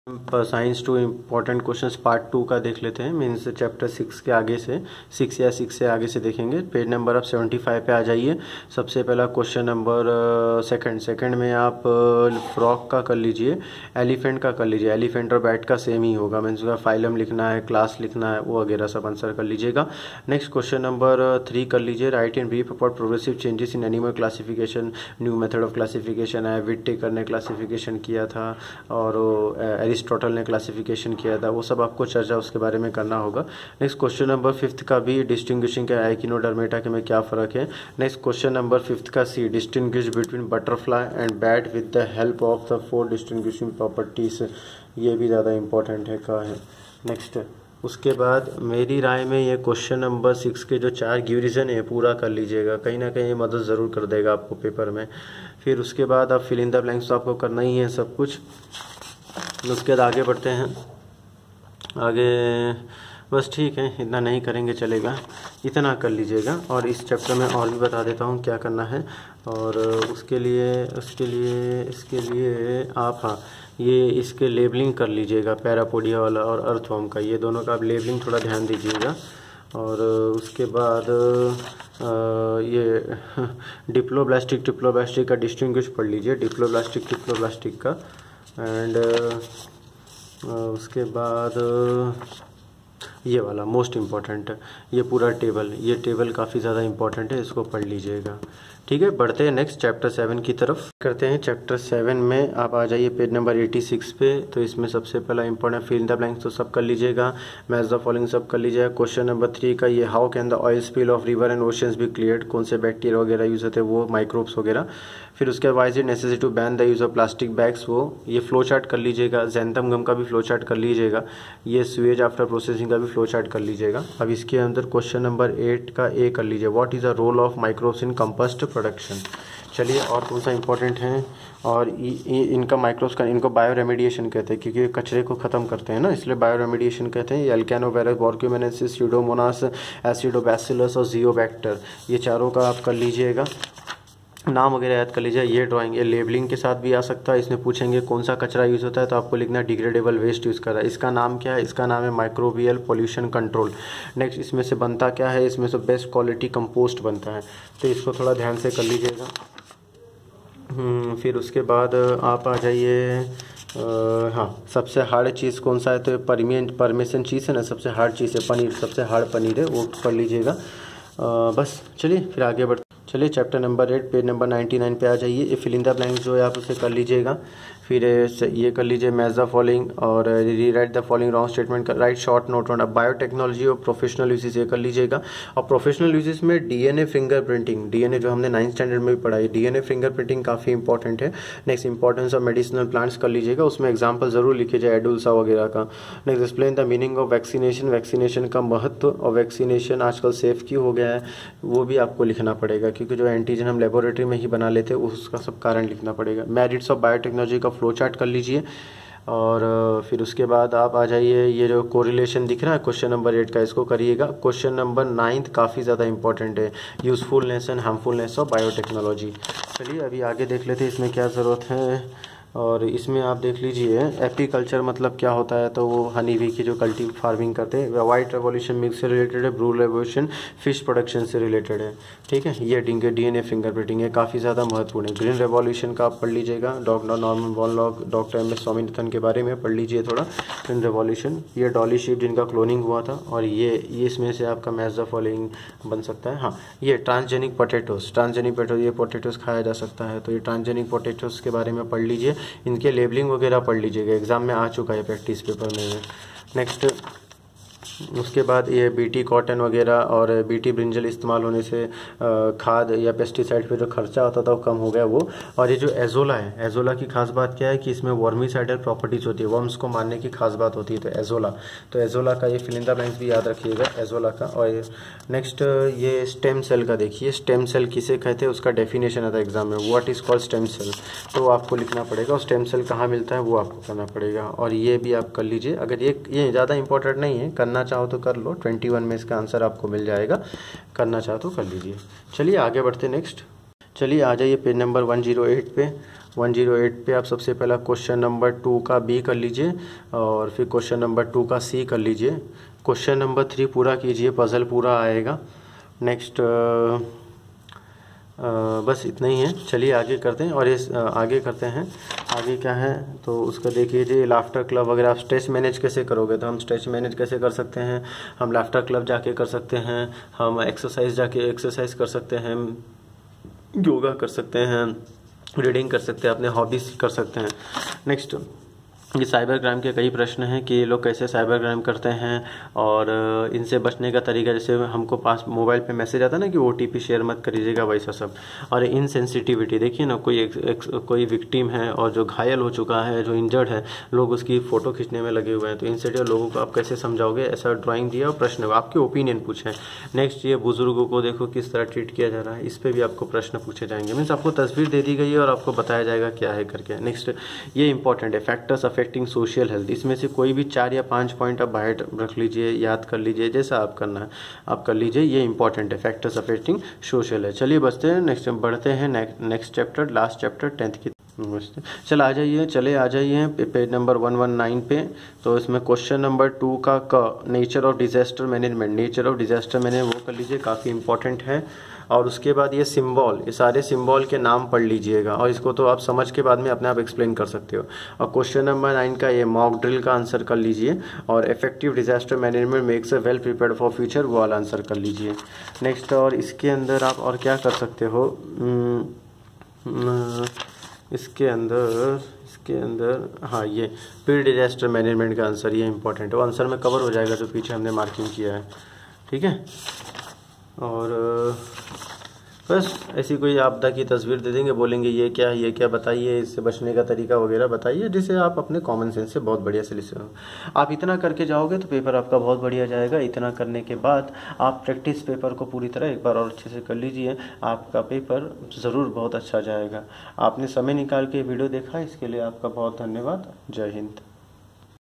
Science 2 important questions part 2 का देख लेते हैं। मीन्स चैप्टर 6 के आगे से 6 या 6 से आगे से देखेंगे। पेज नंबर आप 75 पे आ जाइए। सबसे पहला क्वेश्चन नंबर सेकंड में आप फ्रॉक का कर लीजिए, एलिफेंट का कर लीजिए। एलिफेंट और बैट का सेम ही होगा, मीन्स उसका फाइलम लिखना है, क्लास लिखना है, वो वगैरह सब आंसर कर लीजिएगा। नेक्स्ट क्वेश्चन नंबर 3 कर लीजिए। Write in brief about progressive changes in animal classification, new method of classification है, विटेकर ने क्लासिफिकेशन किया था और एरिस्टोटल ने क्लासिफिकेशन किया था, वो सब आपको चर्चा उसके बारे में करना होगा। नेक्स्ट क्वेश्चन नंबर 5 का भी डिस्टिंग्विशिंग का एकिनोडर्मेटा के में क्या फ़र्क है। नेक्स्ट क्वेश्चन नंबर 5 का C, distinguish between butterfly and bat with the help of the 4 distinguishing properties, ये भी ज़्यादा इंपॉर्टेंट है का है। नेक्स्ट उसके बाद मेरी राय में ये क्वेश्चन नंबर 6 के जो 4 गिवरीजन है पूरा कर लीजिएगा, कहीं ना कहीं मदद ज़रूर कर देगा आपको पेपर में। फिर उसके बाद आप फिल इन द ब्लैंक्स तो आपको करना ही है सब कुछ। उसके बाद आगे बढ़ते हैं। आगे बस ठीक है, इतना नहीं करेंगे चलेगा, इतना कर लीजिएगा। और इस चैप्टर में और भी बता देता हूँ क्या करना है। और उसके लिए आप हाँ ये इसके लेबलिंग कर लीजिएगा, पैरापोडिया वाला और अर्थवर्म का, ये दोनों का आप लेबलिंग थोड़ा ध्यान दीजिएगा। और उसके बाद ये डिप्लोब्लास्टिक का डिस्टिंग्विश पढ़ लीजिए, डिप्लोब्लास्टिक का। एंड उसके बाद ये वाला मोस्ट इम्पॉर्टेंट, ये पूरा टेबल, ये टेबल काफ़ी ज़्यादा इम्पॉर्टेंट है, इसको पढ़ लीजिएगा। ठीक है, बढ़ते हैं नेक्स्ट चैप्टर 7 की तरफ करते हैं। चैप्टर 7 में आप आ जाइए पेज नंबर 86 पे। तो इसमें सबसे पहला important fill in the blanks तो सब कर लीजिएगा, मैच द फॉलोइंग सब कर लीजिएगा। क्वेश्चन नंबर 3 का ये, how can the oil spill of river and oceans be cleared, कौन से बैक्टीरिया वगैरह यूज़ होते हैं वो, माइक्रोब्स वगैरह। फिर उसके बाद why is it necessary to ban the use of plastic bags, वो ये फ्लो चार्ट कर लीजिएगा। ज़ैंथम गम का भी फ्लो चार्ट कर लीजिएगा। ये स्वेज आफ्टर प्रोसेसिंग का भी फ्लो चार्ट कर लीजिएगा। अब इसके अंदर क्वेश्चन नंबर 8 का ए कर लीजिए, what is the role of microbes in compost production. चलिए और कौन सा इंपॉर्टेंट है, और इनका माइक्रोब्स का, इनको बायो रेमेडिएशन कहते हैं क्योंकि कचरे को ख़त्म करते हैं ना, इसलिए बायो रेमेडिएशन कहते हैं। ये अल्केनोवायरस, बॉर्क्यूमेनेसिस, स्यूडोमोनास, एसिडोबैसिलस और जियोबैक्टर, ये चारों का आप कर लीजिएगा, नाम वगैरह याद कर लीजिए। ये ड्राइंग ये लेबलिंग के साथ भी आ सकता है। इसमें पूछेंगे कौन सा कचरा यूज़ होता है तो आपको लिखना है डिग्रेडेबल वेस्ट यूज़ कर रहा है। इसका नाम क्या है, इसका नाम है माइक्रोबियल पोल्यूशन कंट्रोल। नेक्स्ट इसमें से बनता क्या है, इसमें से बेस्ट क्वालिटी कंपोस्ट बनता है, तो इसको थोड़ा ध्यान से कर लीजिएगा। फिर उसके बाद आप आ जाइए, हाँ सबसे हार्ड चीज़ कौन सा है, तो परमेशन चीज़ है ना, सबसे हार्ड चीज़ है पनीर, सबसे हार्ड पनीर है, वो पढ़ लीजिएगा। बस चलिए फिर आगे बढ़ते। चलिए चैप्टर नंबर 8 पेज नंबर 99 पे आ जाइए। ये फिल इन द ब्लैंक्स जो है आप उसे कर लीजिएगा। फिर ये कर लीजिए मैच द फॉलोइंग और rewrite the following wrong statement का write short note on biotechnology और प्रोफेशनल यूजेस, ये कर लीजिएगा। और प्रोफेशनल यूजेस में डीएनए फिंगरप्रिंटिंग, डीएनए जो हमने 9th स्टैंडर्ड में भी पढ़ा है, डीएनए फिंगरप्रिंटिंग काफ़ी इंपॉर्टेंट है। Next importance of medicinal plants कर लीजिएगा, उसमें एग्जाम्पल जरूर लिखिए जाए एडुल्सा वगैरह का। Next explain the meaning of vaccination, vaccination का महत्व और वैक्सीनेशन आजकल सेफ क्यों हो गया है वो भी आपको लिखना पड़ेगा, क्योंकि जो एंटीजन हम लेबोरेटरी में ही बना लेते हैं उसका सब कारण लिखना पड़ेगा। मेरिट्स ऑफ बायोटेक्नोलॉजी का फ्लो चार्ट कर लीजिए। और फिर उसके बाद आप आ जाइए, ये जो कोरिलेशन दिख रहा है क्वेश्चन नंबर 8 का, इसको करिएगा। क्वेश्चन नंबर 9 काफ़ी ज़्यादा इंपॉर्टेंट है, usefulness and harmfulness of biotechnology. चलिए अभी आगे देख लेते हैं इसमें क्या ज़रूरत है। और इसमें आप देख लीजिए एपीकल्चर मतलब क्या होता है, तो वो हनी बी की जो कल्टिव फार्मिंग करते हैं। वाइट रेवोल्यूशन मिल्क से रिलेटेड है, ब्लू रेवोल्यूशन फिश प्रोडक्शन से रिलेटेड है। ठीक है, ये डीएनए फिंगरप्रिंटिंग है, काफ़ी ज़्यादा महत्वपूर्ण है। ग्रीन रेवोल्यूशन का आप पढ़ लीजिएगा, doctor Norman Borlaug, doctor MS Swaminathan के बारे में पढ़ लीजिए थोड़ा। ग्रीन रेवोल्यूशन, ये डॉली शीप जिनका क्लोनिंग हुआ था, और ये इसमें से आपका मैच द फॉलोइंग बन सकता है। हाँ, ये ट्रांसजेनिक पोटैटोस, ये पोटैटोस खाया जा सकता है, तो ये ट्रांसजेनिक पोटैटोस के बारे में पढ़ लीजिए। इनके लेबलिंग वगैरह पढ़ लीजिएगा, एग्जाम में आ चुका है प्रैक्टिस पेपर में। नेक्स्ट उसके बाद ये बीटी कॉटन वगैरह और बीटी ब्रिंजल इस्तेमाल होने से खाद या पेस्टिसाइड पे जो खर्चा होता था वो कम हो गया वो। और ये जो एजोला है, एजोला की खास बात क्या है कि इसमें वर्मीसाइडल प्रॉपर्टीज होती है, वर्म्स को मारने की खास बात होती है। तो एजोला का ये फिल इन द ब्लैंक्स भी याद रखिएगा एजोला का। और नेक्स्ट ये स्टेम सेल का देखिए, स्टेम सेल किसे कहते हैं उसका डेफिनेशन आता है एग्जाम में, what is called stem cell, तो आपको लिखना पड़ेगा। और स्टेम सेल कहाँ मिलता है वो आपको करना पड़ेगा, और ये भी आप कर लीजिए। अगर ये ज़्यादा इंपॉर्टेंट नहीं है, करना चाहो तो कर लो, 21 में इसका आंसर आपको मिल जाएगा, करना चाहो तो कर लीजिए। चलिए आगे बढ़ते नेक्स्ट। चलिए आ जाइए पेज नंबर 108 पे। 108 पे आप सबसे पहला क्वेश्चन नंबर 2 का बी कर लीजिए और फिर क्वेश्चन नंबर 2 का सी कर लीजिए। क्वेश्चन नंबर 3 पूरा कीजिए, पज़ल पूरा आएगा। नेक्स्ट बस इतना ही है। चलिए आगे करते हैं और आगे करते हैं। आगे क्या है तो उसका देखिए जी, लाफ्टर क्लब अगर आप स्ट्रेस मैनेज कैसे करोगे, तो हम स्ट्रेस मैनेज कैसे कर सकते हैं। हम लाफ्टर क्लब जाके कर सकते हैं, हम एक्सरसाइज जाके एक्सरसाइज कर सकते हैं, योगा कर सकते हैं, रीडिंग कर सकते हैं, अपने हॉबीज़ कर सकते हैं। नेक्स्ट ये साइबर क्राइम के कई प्रश्न हैं कि ये लोग कैसे साइबर क्राइम करते हैं और इनसे बचने का तरीका। जैसे हमको पास मोबाइल पे मैसेज आता है ना कि OTP शेयर मत करिएगा, वैसा सब। और इनसेंसिटिविटी देखिए ना, कोई विक्टिम है और जो घायल हो चुका है, जो इंजर्ड है, लोग उसकी फ़ोटो खींचने में लगे हुए हैं, तो इनसेंसिटिव लोगों को आप कैसे समझाओगे। ऐसा ड्राइंग दिया और प्रश्न, आपके ओपिनियन पूछे। नेक्स्ट ये बुजुर्गों को देखो किस तरह ट्रीट किया जा रहा है, इस पर भी आपको प्रश्न पूछे जाएंगे। मीन्स आपको तस्वीर दे दी गई है और आपको बताया जाएगा क्या है करके। नेक्स्ट ये इंपॉर्टेंट है, फैक्टर्स अफेक्टिंग सोशल हेल्थ। इसमें से कोई भी 4 या 5 पॉइंट आप बाहर रख लीजिए, याद कर लीजिए, जैसा आप करना है आप कर लीजिए। ये इंपॉर्टेंट है, फैक्टर्स अफेक्टिंग सोशल है। चलिए बचते हैं, नेक्स्ट बढ़ते हैं next chapter, last chapter 10th की। चल आ जाइए पेज नंबर 119 पे। तो इसमें क्वेश्चन नंबर 2 का nature of disaster management, nature of disaster management वो कर लीजिए, काफ़ी इंपॉर्टेंट है। और उसके बाद ये सिंबल, ये सारे सिंबल के नाम पढ़ लीजिएगा और इसको तो आप समझ के बाद में अपने आप एक्सप्लेन कर सकते हो। और क्वेश्चन नंबर 9 का ये मॉक ड्रिल का आंसर कर लीजिए और effective disaster management makes a well prepared for future, वो वाला आंसर कर लीजिए। नेक्स्ट और इसके अंदर आप और क्या कर सकते हो, इसके अंदर हाँ ये प्री डिजास्टर मैनेजमेंट का आंसर, ये इंपॉर्टेंट है, वो आंसर में कवर हो जाएगा जो पीछे हमने मार्किंग किया है। ठीक है, और बस ऐसी कोई आपदा की तस्वीर दे देंगे, बोलेंगे ये क्या बताइए, इससे बचने का तरीका वगैरह बताइए, जिसे आप अपने कॉमन सेंस से बहुत बढ़िया से लिखो। आप इतना करके जाओगे तो पेपर आपका बहुत बढ़िया जाएगा। इतना करने के बाद आप प्रैक्टिस पेपर को पूरी तरह एक बार और अच्छे से कर लीजिए, आपका पेपर ज़रूर बहुत अच्छा जाएगा। आपने समय निकाल के वीडियो देखा, इसके लिए आपका बहुत धन्यवाद। जय हिंद।